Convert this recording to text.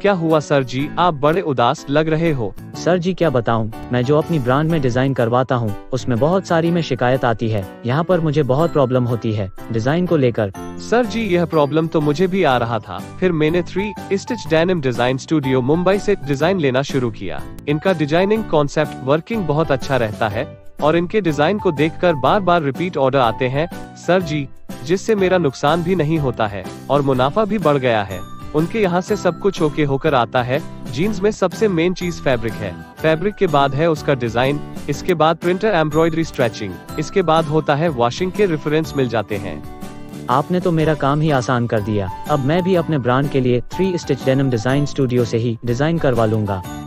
क्या हुआ सर जी, आप बड़े उदास लग रहे हो। सर जी क्या बताऊं, मैं जो अपनी ब्रांड में डिजाइन करवाता हूं, उसमें बहुत सारी में शिकायत आती है। यहाँ पर मुझे बहुत प्रॉब्लम होती है डिजाइन को लेकर। सर जी यह प्रॉब्लम तो मुझे भी आ रहा था, फिर मैंने 3 stitch denim design studio Mumbai से डिजाइन लेना शुरू किया। इनका डिजाइनिंग कॉन्सेप्ट वर्किंग बहुत अच्छा रहता है और इनके डिजाइन को देखकर बार बार रिपीट ऑर्डर आते हैं सर जी, जिससे मेरा नुकसान भी नहीं होता है और मुनाफा भी बढ़ गया है। उनके यहाँ से सब कुछ ओके होकर आता है। जीन्स में सबसे मेन चीज फैब्रिक है, फैब्रिक के बाद है उसका डिजाइन, इसके बाद प्रिंटर एम्ब्रॉयडरी स्ट्रेचिंग, इसके बाद होता है वॉशिंग के रेफरेंस मिल जाते हैं। आपने तो मेरा काम ही आसान कर दिया। अब मैं भी अपने ब्रांड के लिए 3 स्टिच डेनिम डिजाइन स्टूडियो से ही डिजाइन करवा लूंगा।